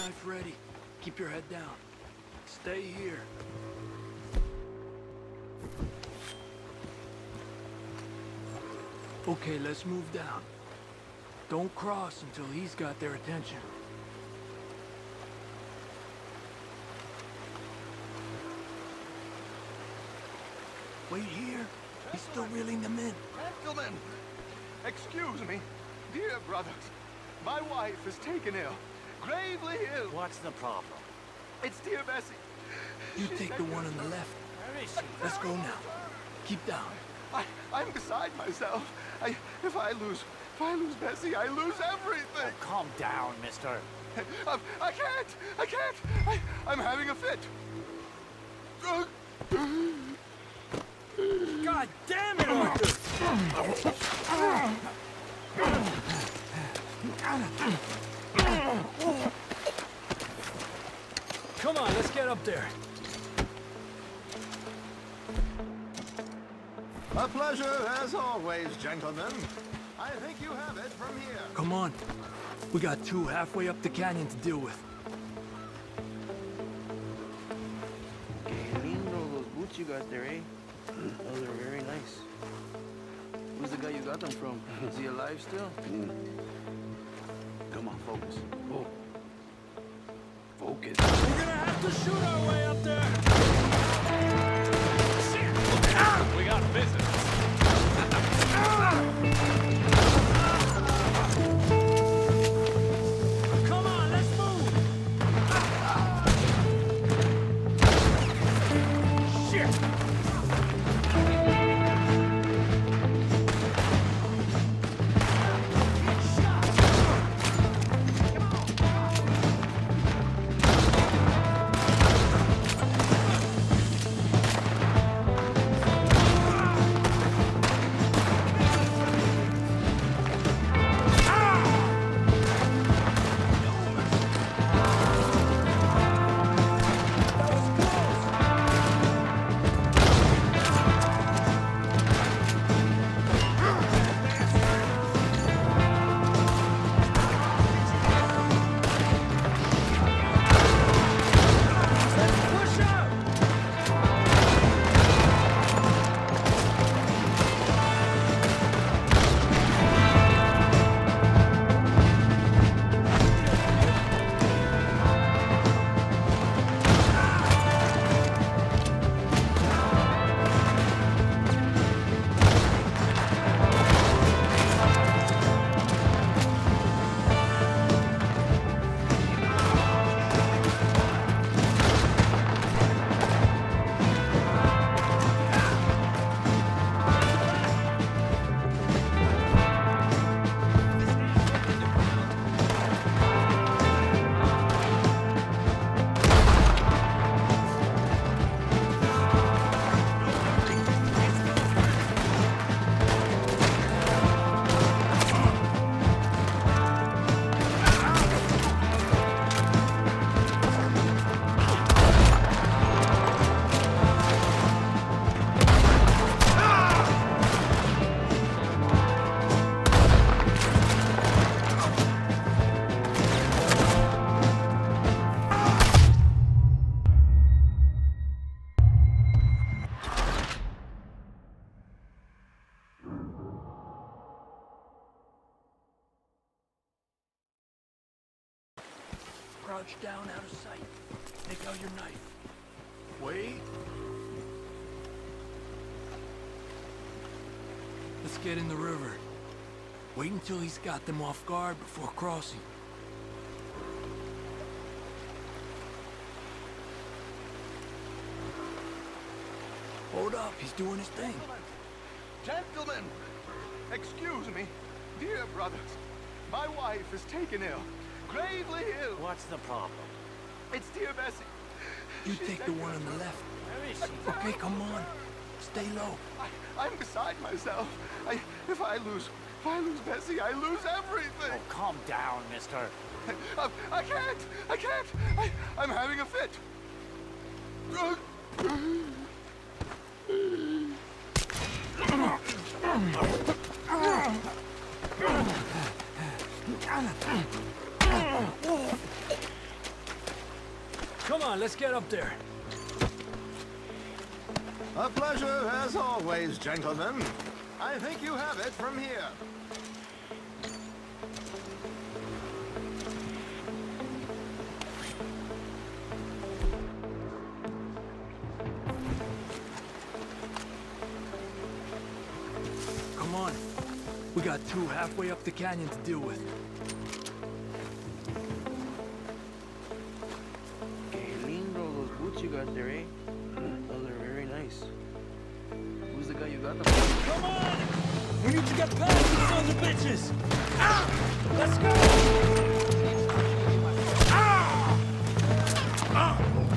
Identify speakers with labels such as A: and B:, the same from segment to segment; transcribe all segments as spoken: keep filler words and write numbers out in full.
A: knife ready. Keep your head down. Stay here. Okay, let's move down. Don't cross until he's got their attention. Wait here. He's still reeling them in.
B: Gentlemen, excuse me. Dear brothers, my wife is taken ill. Gravely ill.
C: What's the problem?
B: It's dear Bessie.
A: You take the one on the left.
C: Where is she?
A: Let's go now. Keep down.
B: I, I'm beside myself. I, if I lose, if I lose Bessie, I lose everything.
C: Oh, calm down, mister.
B: I, I can't. I can't. I, I'm having a fit.
A: God damn it, Arthur! Come on, let's get up there.
B: A pleasure, as always, gentlemen. I think you have it from here.
A: Come on. We got two halfway up the canyon to deal with.
D: Qué lindo those boots you got there, eh? Those are very nice. Who's the guy you got them from? Is he alive still?
E: Mm. Come on, focus. Oh. Focus.
A: We're gonna have to shoot our way up there!
C: We got business.
A: Come on, let's move! Shit! Crouch down out of sight. Take out your knife. Wait. Let's get in the river. Wait until he's got them off guard before crossing. Hold up, he's doing his thing.
B: Gentlemen, excuse me. Dear brothers, my wife is taken ill. Gravely ill.
C: What's the problem?
B: It's dear Bessie.
A: You
B: She's
A: take the one on the left.
C: Where is she?
A: Okay, come on. Stay low.
B: I, I'm beside myself. I, if I lose, if I lose Bessie, I lose everything.
C: Oh, calm down, mister.
B: I, I can't. I can't. I, I'm having a fit.
A: Come on, let's get up there.
B: A pleasure as always, gentlemen. I think you have it from here.
A: Come on. We got two halfway up the canyon to deal with.
D: Que lindo those boots you got there, eh? Those are very nice. Who's the guy you got them from?
A: Come on! We need to get past these sons of bitches! Ah! Let's go! Ah! Ah!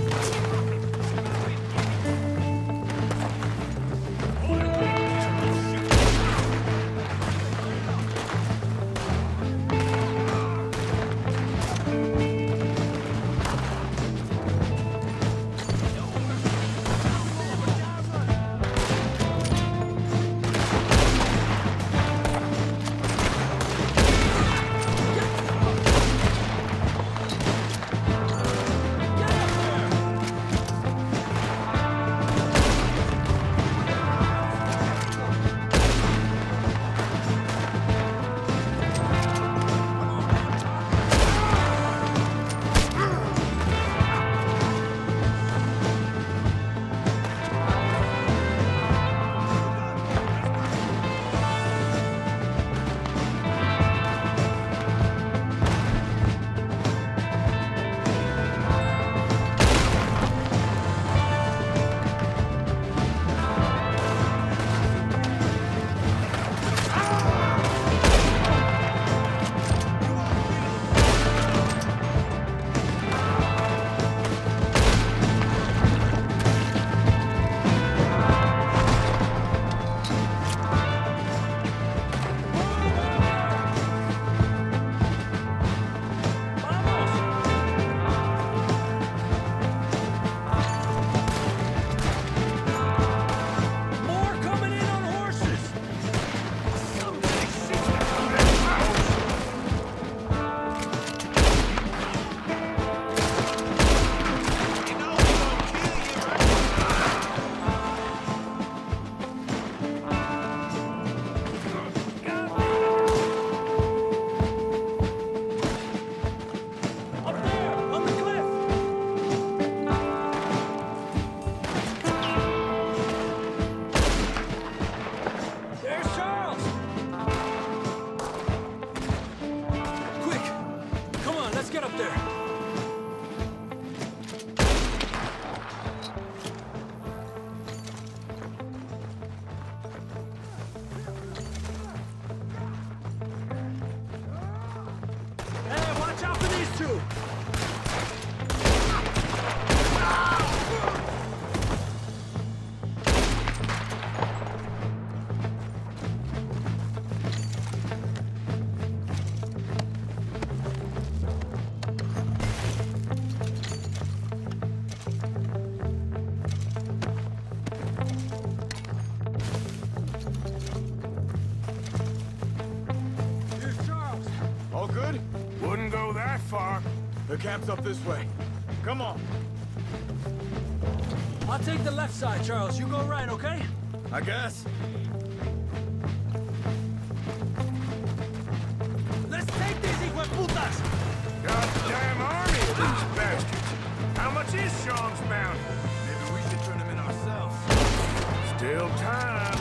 B: The camp's up this way. Come on.
A: I'll take the left side, Charles. You go right, okay?
B: I guess.
A: Let's take these hijueputas!
B: Goddamn army of these bastards! How much is Sean's bounty?
A: Maybe we should turn them in ourselves.
B: Still time.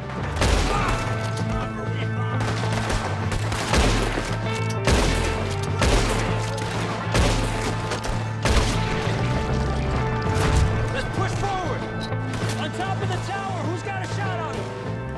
A: Let's push forward! On top of the tower, who's got a shot on him?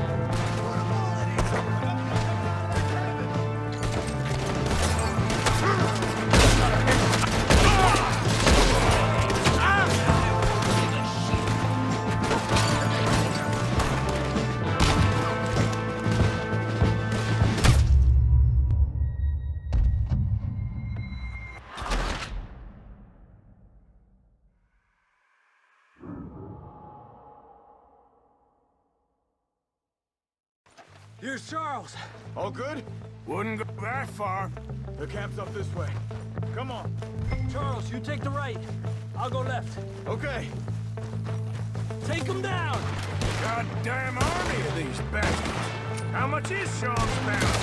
A: Here's Charles.
B: All good? Wouldn't go that far. The camp's up this way. Come on.
A: Charles, you take the right. I'll go left.
B: Okay.
A: Take him down!
F: Goddamn army of these bastards! How much is Sean's bounty?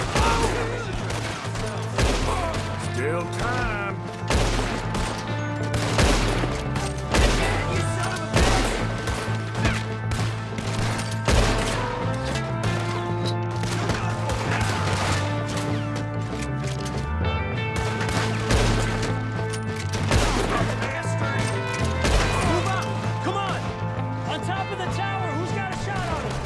F: Still time.
A: You son of a bitch! Move up! Come on! On top of the tower, who's got a shot on him?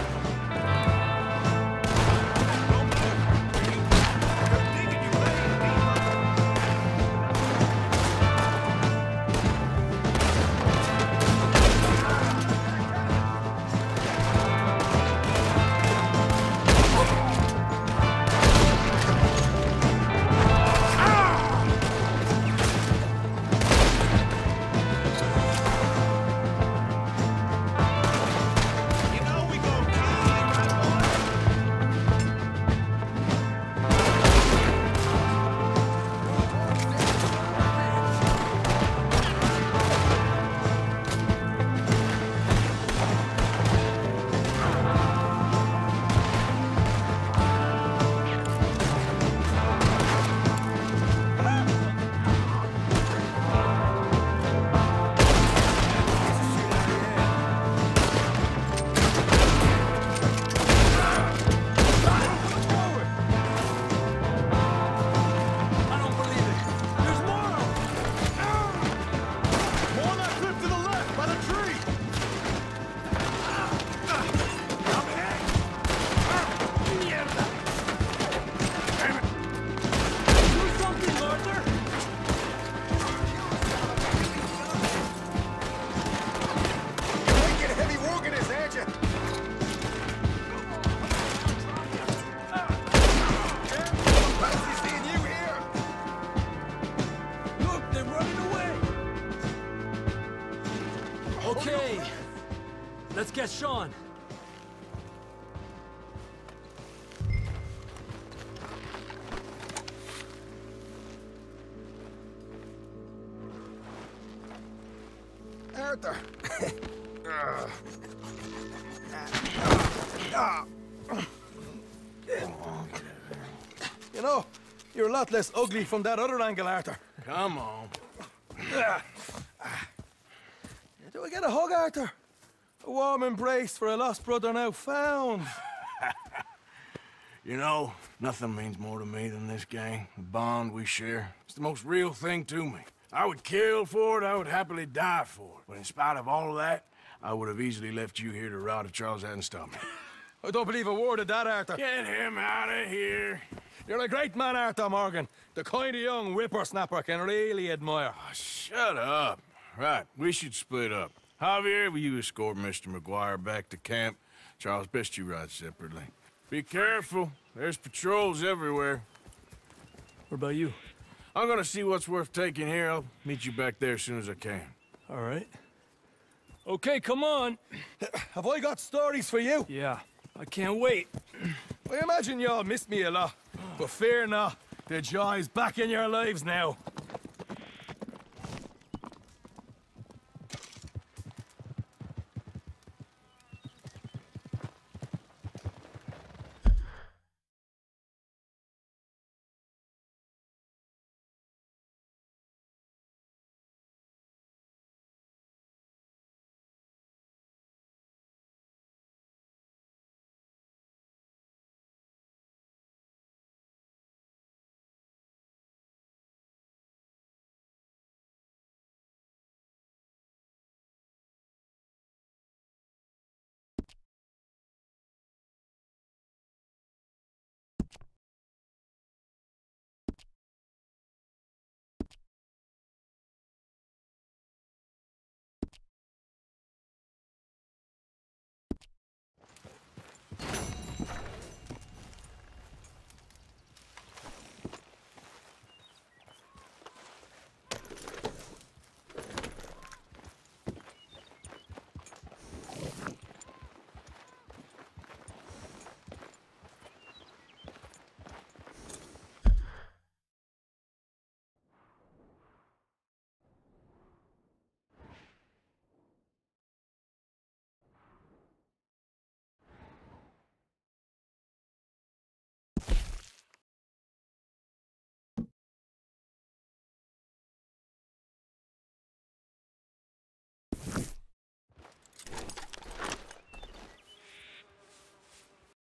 A: Okay, let's get Sean.
B: Arthur. You know, you're a lot less ugly from that other angle, Arthur.
F: Come on.
B: Do I get a hug, Arthur? A warm embrace for a lost brother now found.
F: You know, nothing means more to me than this gang, the bond we share. It's the most real thing to me. I would kill for it, I would happily die for it. But in spite of all of that, I would have easily left you here to rot if Charles hadn't stopped me.
B: I don't believe a word of that, Arthur.
F: Get him out of here.
B: You're a great man, Arthur Morgan. The kind of young whippersnapper can really admire.
F: Oh, shut up. Right, we should split up. Javier, will you escort Mister McGuire back to camp? Charles, best you ride separately. Be careful. There's patrols everywhere.
A: What about you?
F: I'm gonna see what's worth taking here. I'll meet you back there as soon as I can.
A: All right. Okay, come on.
B: Have I got stories for you?
A: Yeah, I can't wait.
B: I imagine y'all missed me a lot. But fear not, the joy's back in your lives now.